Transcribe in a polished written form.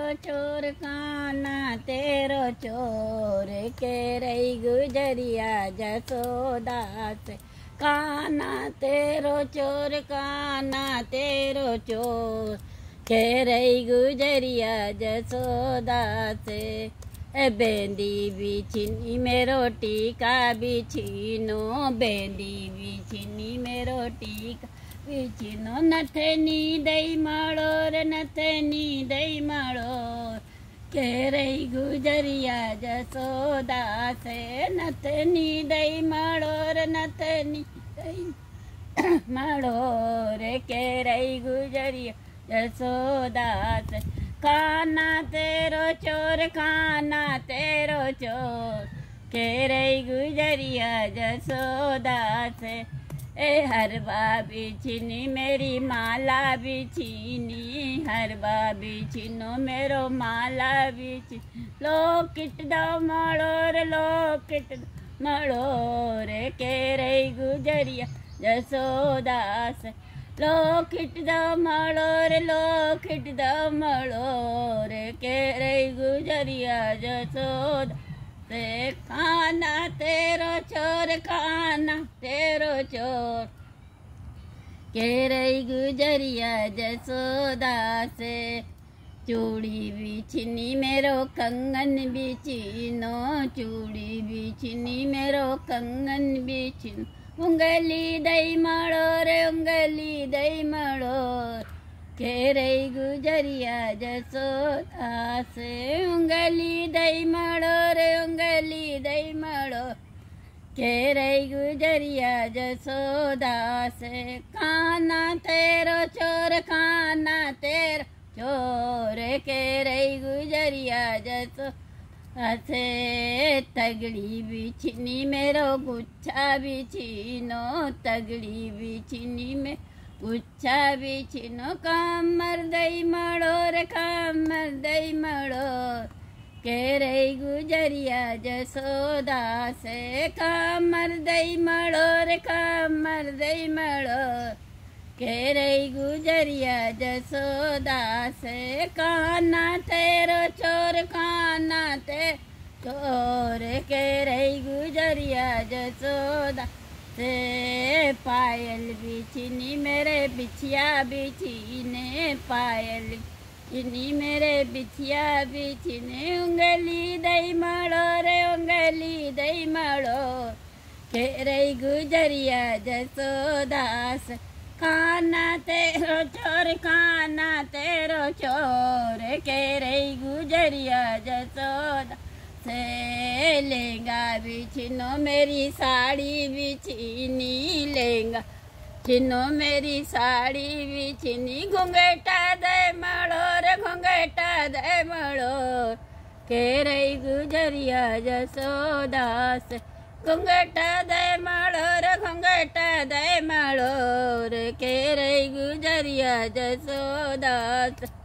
चोर काना तेरो चोर के रही गुजरिया जसोदा से। काना तेरो चोर काना तेरो चोर के रही गुजरिया जसोदा से। बेंदी बिछनी में रोटी का बिछीनो बेंदी बिछनी में रोटी का बिछीनो नथनी दई माड़ो रे नथनी दई माड़ो के रही गुजरिया जसोदा से। नथनी दई माड़ो रे नथनी दई माड़ो रे के रही गुजरिया जसोदा से। काना तेरो चोर काना तेरो चोर के रही गुजरिया जसोदा से। हरबा बिछनी मेरी माला बिछनी हरबा बिछनो मेरो माला बिछ लो किट दो मड़ो रे लो किट मड़ो रे के रही गुजरिया जसोदा से। लो खिट दो मड़ो रे लो खिट दो मड़ो रे के रही गुजरिया जसोदा से। खाना तेरो चोर खाना तेरो चोर के रही गुजरिया जसोदा से। चूड़ी बिछनी मेरो कंगन बिछीनो चूड़ी बिछनी मेरो कंगन बिछीनो उंगली दई मड़ो रे उंगली दई मड़ो के रही गुजरिया जसोदा से। उंगली दई मड़ो रे उंगली दई मड़ो के रही गुजरिया जसोदा से। खाना तेरो चोर खाना तेरो चोर के रही गुजरिया जसोदा से। तगड़ी बिछनी मेरो गुच्छा बिछीनो तगड़ी बिछनी में गुच्छा बिछीनो कमर दई मड़ो रे कमर दई मड़ो के रही गुजरिया जसोदा से। कमर दई मड़ो रे कमर दई मड़ो के रही गुजरिया जसोदा से। काना तेरो चोर काना ते चोर के रही गुजरिया जसोदा से। पायल बिछनी मेरे बिछिया बिछीने पायल बिछनी मेरे बिछिया बिछीने उंगली दई मड़ो रे उंगली दई मड़ो के रही गुजरिया जसोदा से। काना तेरो चोर काना तेरो चोर के रही गुजरिया जसोदा से। लेंगा बिछनो मेरी साड़ी बिछनी लेंगा छिनो मेरी साड़ी बिछनी घुंघटा दे मड़ो रे घुंघटा दे मड़ो के रही गुजरिया जसोदा से। घुंघटा दे मड़ो रे घुंघटा दे मड़ो रे के रही गुजरिया जसोदा से।